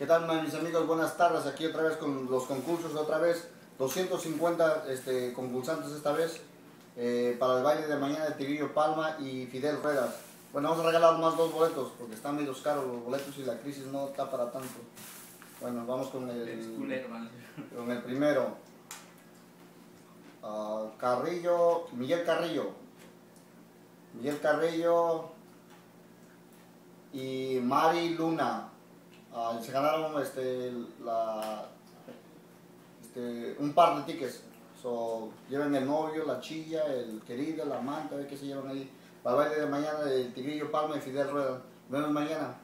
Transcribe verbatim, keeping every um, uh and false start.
¿Qué tal, mis amigos? Buenas tardes. Aquí otra vez con los concursos, otra vez doscientos cincuenta este, concursantes esta vez eh, para el baile de mañana de Tigrillo Palma y Fidel Ruedas. Bueno, vamos a regalar más dos boletos porque están medio caros los boletos y la crisis no está para tanto. Bueno, vamos con el, con el primero. Uh, Carrillo, Miguel Carrillo. Miguel Carrillo y Mari Luna. Uh, se ganaron este, la, este, un par de tickets. So, lleven el novio, la chilla, el querido, la amante, a ver qué se llevan ahí. Para el baile de mañana de Tigrillo Palma y Fidel Rueda. Nos vemos mañana.